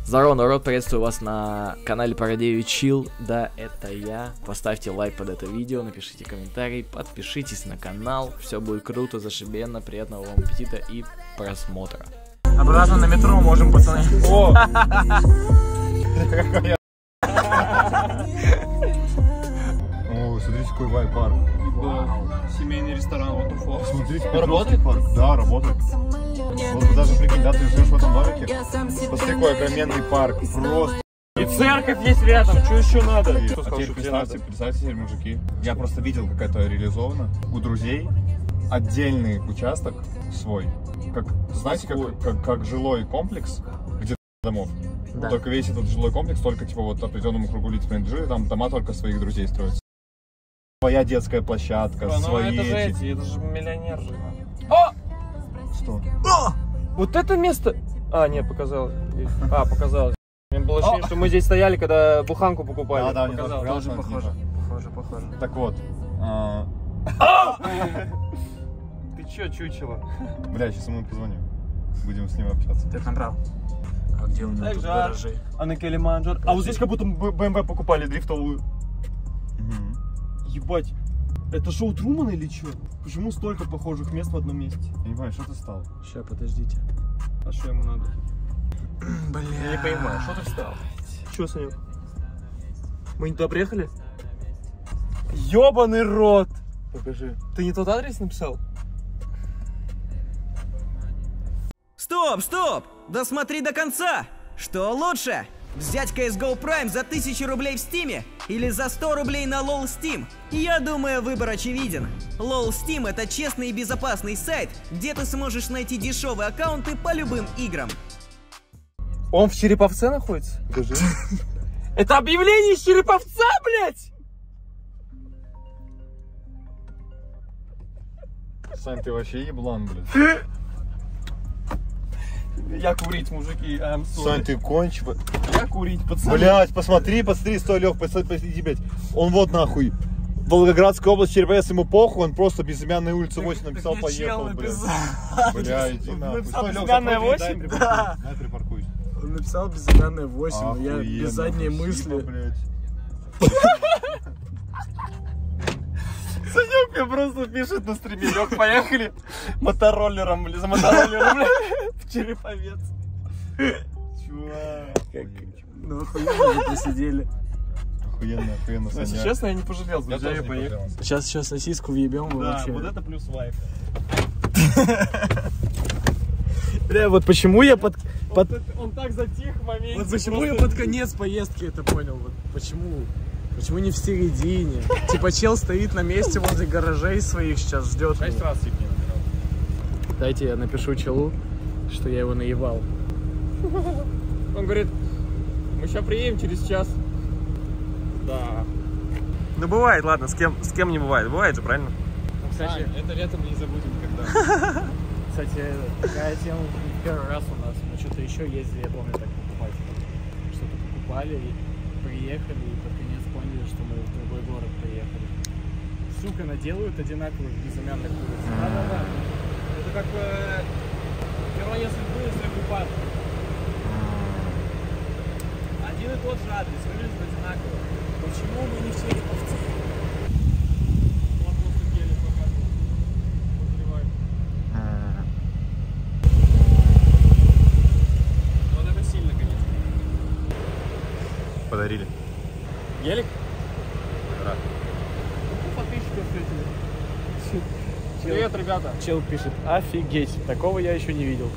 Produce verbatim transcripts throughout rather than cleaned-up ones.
Здорово, народ, приветствую вас на канале Пародею Чил. Да, это я. Поставьте лайк под это видео, напишите комментарий, подпишитесь на канал. Все будет круто, зашибенно, приятного вам аппетита и просмотра. Обратно на метро можем, пацаны. О! О, смотрите, какой вай-парк. Семейный ресторан Waterfall. Смотрите, работает? Парк. Да, работает. Вот даже прикинь, да, ты живешь в этом домике. Вот такой огроменный парк. Просто. И церковь есть рядом, что еще надо? А теперь представьте, представьте теперь, мужики. Я просто видел, как это реализовано. У друзей отдельный участок свой. Как, знаете, как, как, как жилой комплекс, где домов. Да. Только весь этот жилой комплекс только типа вот определенному кругу лиц принадлежит, там дома только своих друзей строятся. Своя детская площадка, а, свои... Ну это же эти... эти, это же миллионер же. О! Что? О! Вот это место... А, не, показалось. А, показалось. Мне было ощущение, что мы здесь стояли, когда буханку покупали. Да, да, показалось. тоже похоже. Похоже, похоже. Так вот. А... Ты чё, чучело? Бля, сейчас ему позвоню. Будем с ним общаться. Ты их набрал? А где у него тут гаражи? А на Килиманджаро. А вот здесь как будто бэ эм вэ покупали дрифтовую. Угу. Ебать. Это шоу Трумана или что? Почему столько похожих мест в одном месте? Я не понимаю, что ты стал? Сейчас, подождите. А что ему надо? Бля. Я не понимаю, что ты встал? Что с ним? Мы не туда приехали? Ёбаный рот! Покажи. Ты не тот адрес написал? Стоп, стоп! Досмотри до конца! Что лучше? Взять си эс го Prime за тысячу рублей в Стиме или за сто рублей на лол Steam? Я думаю, выбор очевиден. лол Steam — это честный и безопасный сайт, где ты сможешь найти дешевые аккаунты по любым играм. Он в Череповце находится? Покажи. Это объявление из Череповца, блядь! Сань, ты вообще еблан, блядь. Я курить, мужики, I'm sorry. Сань, ты конч... Я курить, пацаны. Блядь, посмотри, посмотри, стой, Лёх, посмотри, блядь. Он вот нахуй. Волгоградская область, Череповец, ему похуй, он просто безымянная улица восемь написал, поехал, блядь. Бля, иди нахуй. Написал безымянная восемь? Да. Дай припаркуюсь. Он написал безымянная восемь, я без задней мысли. Санёк мне просто пишет на стриме: Лёг, поехали мотороллером, за мотороллером, блядь, в Череповец. Чувак. Ну охуенно мы посидели. Охуенно, охуенно, Саня. Если честно, я не пожалел, Я тоже не поехал. пожалел. Сейчас сейчас сосиску въебем. Да, вообще. вот это плюс лайф. Бля, вот почему я под... под... Он так затих в моменте. Вот почему я под конец поездки это понял. Вот почему? Почему не в середине? Типа чел стоит на месте возле гаражей своих, сейчас ждет. Шесть раз чуть не набирал. Дайте я напишу челу, что я его наебал. Он говорит: мы сейчас приедем через час. Да. Ну бывает, ладно, с кем, с кем не бывает. Бывает же, правильно? Ну, кстати, а, это летом не забудем никогда. кстати, такая тема первый раз у нас. Мы что-то еще ездили, я помню, так покупать. Что-то покупали, и приехали, и под конец поняли, что мы в другой город приехали. Сука, наделают одинаковых безымянных улиц. Да-да-да. Это как э, ирония судьбы, если выпад. Один и тот же адрес, выглядит одинаково. Почему мы не в Череповце? Вот просто гелик показывает. Подливает. Вот это сильно, конечно. Подарили. Гелик? Рад. Подписчиков встретили. Привет, ребята. Чел пишет: офигеть, такого я еще не видел.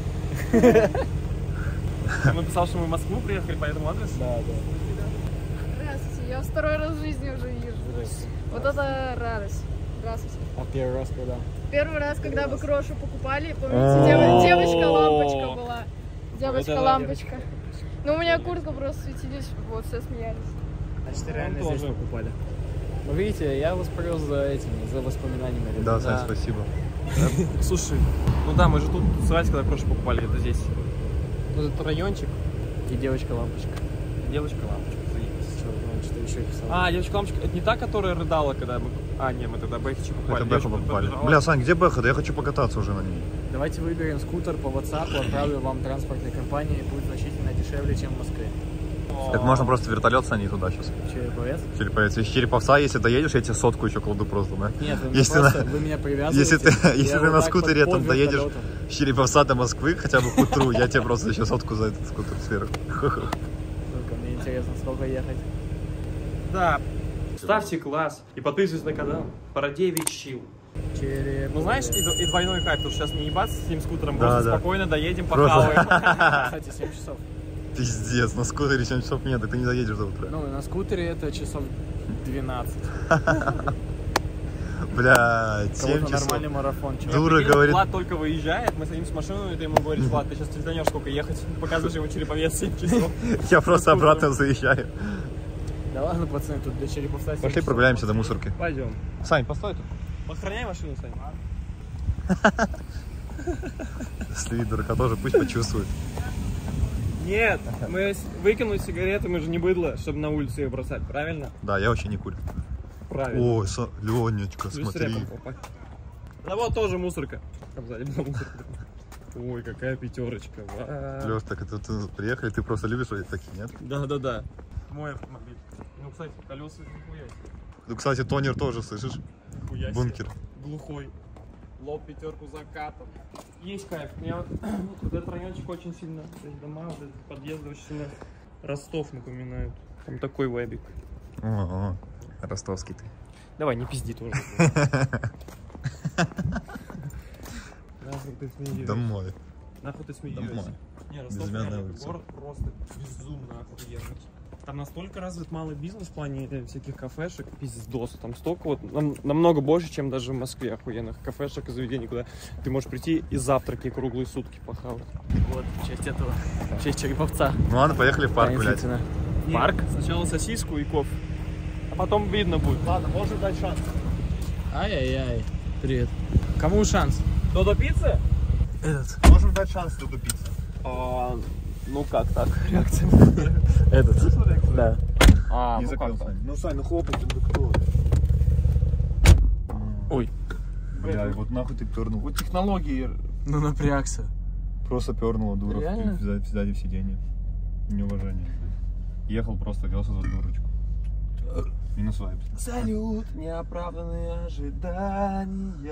Он написал, что мы в Москву приехали по этому адресу? Да, да. Здравствуйте, я второй раз в жизни уже вижу. Вот это радость. Здравствуйте. А первый раз когда? Первый раз, когда вы крошу покупали, помните, дев- девочка-лампочка была. Девочка-лампочка. Ну, у меня куртка просто светились, вот, все смеялись. Значит, реально тоже. здесь покупали. Ну, видите, я вас привез за этими, за воспоминаниями. Да, ребят. Сань, спасибо. Слушай, ну да, мы же тут тусовались, когда крошу покупали, это здесь. Вот этот райончик. И девочка-лампочка. Девочка-лампочка, заебись. Что, ну, что еще писал? А, девочка-лампочка, это не та, которая рыдала, когда мы... А, нет, мы тогда Бэхичи покупали. Это Бэху покупали. Бля, Сань, где Бэха? Да я хочу покататься уже на ней. Давайте выберем скутер по WhatsApp, отправлю вам транспортной компании, будет значительно дешевле. дешевле, чем в Москве. Так можно просто вертолет сани туда сейчас. Череповец? Череповец. Из Череповца, если доедешь, я тебе сотку еще кладу просто, да? Нет, вы, если просто, на... вы меня привязываете. Если ты, если ты вот на скутере под, там под доедешь с Череповца до Москвы, хотя бы к утру, я тебе просто еще сотку за этот скутер сверху. Только мне интересно, сколько ехать. Да. Ставьте класс и подписывайтесь на канал Парадевич Чил. Череповец. Ну знаешь, и, и двойной хайп, потому что сейчас не ебаться с этим скутером, да, просто да. спокойно доедем, Просто... похаваем. Кстати, семь часов. Пиздец, на скутере семь часов нет, так ты не доедешь до утра. Ну, на скутере это часов двенадцать. Блядь, семь часов. Нормальный марафон. Дура говорит. Влад только выезжает, мы садимся в машину, и ты ему говоришь: Влад, ты сейчас трясданешь, сколько ехать. Показываешь ему Череповец семь часов. Я просто обратно заезжаю. Да ладно, пацаны, тут до Череповца. Пошли прогуляемся до мусорки. Пойдем. Сань, постой тут. Охраняй машину, Сань. Если видит дурака тоже, пусть почувствует. Нет, мы выкинуть сигареты, мы же не быдло, чтобы на улице их бросать, правильно? Да, я вообще не курю. Правильно. Ой, Со... Ленечка, смотри. Да вот тоже мусорка. Там сзади была мусорка. Ой, какая пятерочка. Лёш, так это ты приехали, ты просто любишь вот такие, нет? Да, да, да. Мой автомобиль. Ну, кстати, колеса нихуя. Ну, кстати, тонер тоже, слышишь? Нихуя. Бункер. Глухой. Лоб пятерку закатом. Есть кайф. Я вот, вот этот райончик очень сильно, то есть дома, вот эти подъезды очень сильно Ростов напоминают. Там такой вайбик. О, ростовский ты. Давай, не пизди тоже. Нахуй ты смеешься. Домой. Нахуй ты смеешься. Домой. Не, Ростов Безымянная улица. город просто безумно охуенный. Там настолько развит малый бизнес в плане всяких кафешек, пиздос. Там столько вот, нам, намного больше, чем даже в Москве охуенных кафешек и заведений, куда ты можешь прийти и завтраки круглые сутки похавать. Вот, в честь этого, в честь Череповца. Ну ладно, поехали в парк гулять. Парк? Сначала сосиску и кофе, а потом видно будет. Ладно, можно дать шанс. Ай-яй-яй, привет. Кому шанс? Додо пицца? Этот. Можем дать шанс Додо пицце. А, ну как так? Реакция. Этот. Да. А, Не ну закрыл, как так? Сань. Ну, Сань, ну хлопать, ну кто? Ой. Бля, вот нахуй ты пернул. Вот технологии. Ну напрягся. Просто пернула дура Реально? в сзади в сиденье. Неуважение. Ехал просто, велся за дурочку. Минус вайп. Салют, неоправданные ожидания.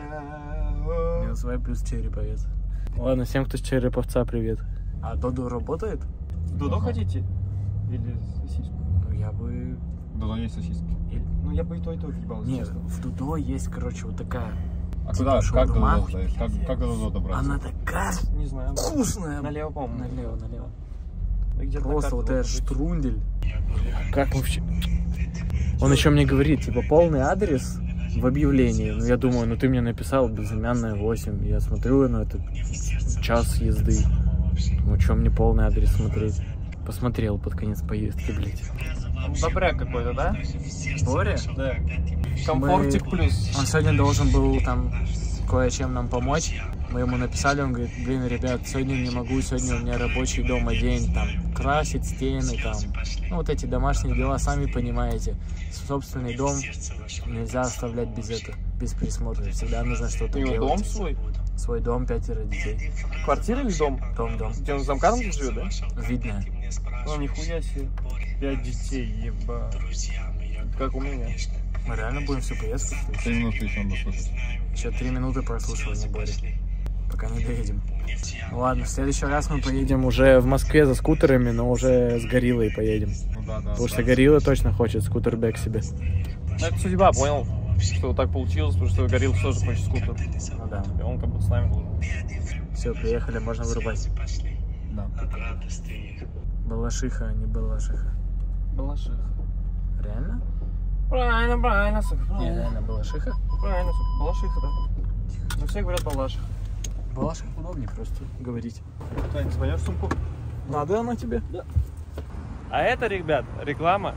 Минус вайп плюс Череповец. Ладно, всем, кто с Череповца, привет. А Додо работает? Додо хотите? Или сосиску? Ну я бы... Додо есть сосиски. Или- Ну я бы и то, и то въебал. Нет, в Додо есть, короче, вот такая... А куда? Типа Как до шаурма? Додо сдаешь? Как, как до Додо добраться? Она такая Не знаю. вкусная. Налево, по-моему. Налево, налево. Где-то на Просто карте вот должно этот быть. штрундель. Как вообще? Он еще мне говорит, типа, полный адрес в объявлении. Ну, я думаю, ну ты мне написал Безымянная восемь. Я смотрю, ну это час езды. Ну, что мне полный адрес смотреть? Посмотрел под конец поездки, блядь. Добряк какой-то, да? Боря? Да. Комфортик плюс. Он сегодня должен был там кое-чем нам помочь. Мы ему написали, он говорит: блин, ребят, сегодня не могу, сегодня у меня рабочий дома день, там, красить стены, там, ну, вот эти домашние дела, сами понимаете. Собственный дом нельзя оставлять без этого, без присмотра, всегда нужно что-то У него делать. дом свой? Свой дом, пятеро детей. Квартира или дом? Дом, дом. Где он в Замкадом живет, да? Видно. Ну, нихуя себе. Пять детей, еба. Как у меня. Мы реально будем всю поездку слушать. Три минуты еще надо слушать. Еще три минуты прослушивания Бори. Пока не доедем. Ну ладно, в следующий раз мы поедем уже в Москве за скутерами, но уже с гориллой поедем. Ну да, да. Потому да. что горилла точно хочет скутербэк себе. Ну, это судьба, понял? Что вот так получилось, потому что Горилл тоже хочет скутер. Ну да. И он как будто с нами был. Все, приехали, можно вырубать. Да. Балашиха, а не Балашиха. Балашиха. Реально? Правильно, правильно, сука. Не, Правильно, реально Балашиха. правильно, сука. Балашиха, да. Ну, все говорят Балашиха. Балашиха удобнее просто говорить. Тань, своя сумку? Надо она тебе? Да. А это, ребят, реклама.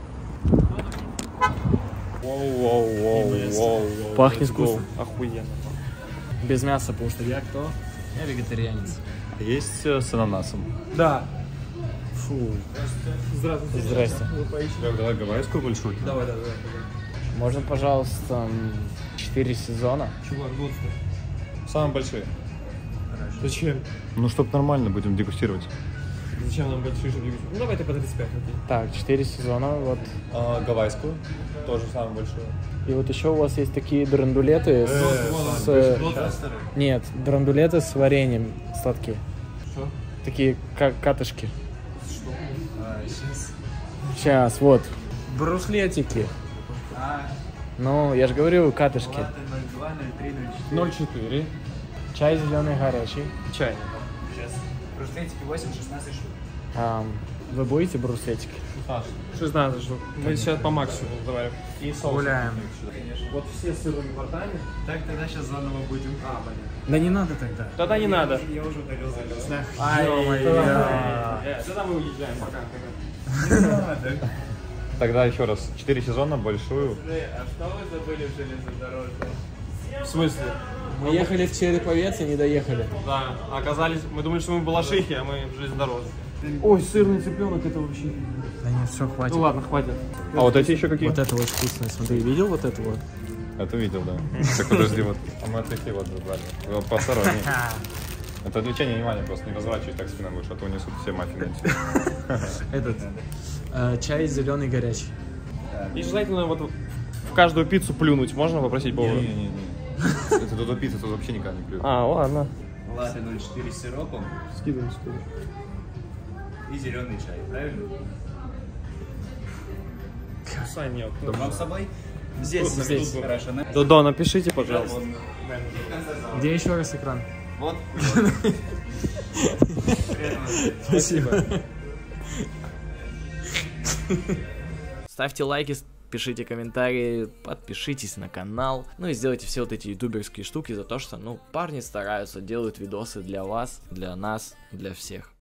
Воу-воу-воу-воу. Пахнет вкусно. Охуенно. Без мяса, потому что я кто? Я вегетарианец. Есть э, с ананасом. Да. Фу. Здравствуйте. Здрасте. Так, давай гавайскую большую. Давай, давай, давай. Можно, пожалуйста, четыре сезона? Чувак, год. Самые большие. Зачем? Ну, чтоб нормально будем дегустировать. Зачем нам большие шаги? Ну давай ты по тридцать пять, окей. Так, четыре сезона, вот. А, гавайскую, тоже самую большую. И вот еще у вас есть такие драндулеты с... с- Нет, драндулеты с вареньем сладкие. Что? Такие ка- катышки. Что? А, сейчас. Сейчас, вот. Бруслетики. А, Ну, я же говорю, катышки. латте ноль два, ноль три, ноль четыре. ноль четыре. Чай зеленый горячий. Чай. Сейчас. Бруслетики восемь, шестнадцать штук. А, вы будете бруслетики? шестнадцать штук. Мы сейчас по максимуму заварим. И соус. Гуляем. Вот все с сырными бортами. Так, тогда сейчас заново будем. А, понятно. Да не надо тогда. Тогда не надо. Я уже удалил заказ. Ай-яй-яй. Тогда мы уезжаем. Пока. Тогда еще раз, четыре сезона, большую. А что вы забыли в железнодорожном? В смысле? Мы ехали в Череповец и не доехали. Да, оказались, мы думали, что мы в Балашихе, а мы в железнодорожном. Ой, сырный цыпленок, это вообще... Да нет, все, хватит. Ну ладно, хватит. А вот эти еще какие? Вот это очень вкусное. Смотри, видел вот это вот? Это видел, да. Так, подожди, вот. А мы отвлекли вот забрали. Вот посторонний. Это отвлечение внимания, просто не разворачивай так спиной будешь, а то унесут все маффины. Этот. э, чай зеленый горячий. И желательно вот в каждую пиццу плюнуть, можно попросить повара? Не-не-не. Это до пиццы, тут вообще никогда не плюют. А, ладно. Латте ноль четыре с сиропом Скидываем, скидываем. и зеленый чай, правильно? Сань, нет. Вам с собой? Здесь, Тут, здесь. тут. Хорошо. на- Додо, напишите, пожалуйста. Где еще раз экран? Вот. Спасибо. Ставьте лайки, пишите комментарии, подпишитесь на канал, ну и сделайте все вот эти ютуберские штуки за то, что, ну, парни стараются, делают видосы для вас, для нас, для всех.